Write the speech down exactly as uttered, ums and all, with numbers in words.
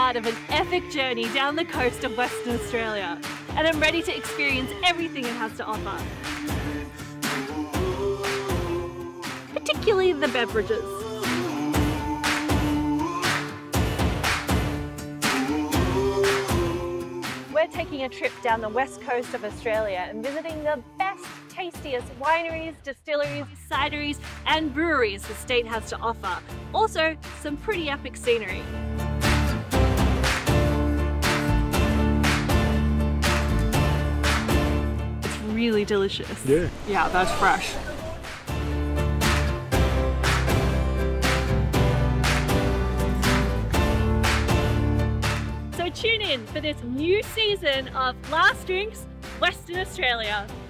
start of an epic journey down the coast of Western Australia, and I'm ready to experience everything it has to offer, particularly the beverages. We're taking a trip down the west coast of Australia and visiting the best, tastiest wineries, distilleries, cideries and breweries the state has to offer. Also, some pretty epic scenery. It's really delicious. Yeah. Yeah, that's fresh. So tune in for this new season of Last Drinks Western Australia.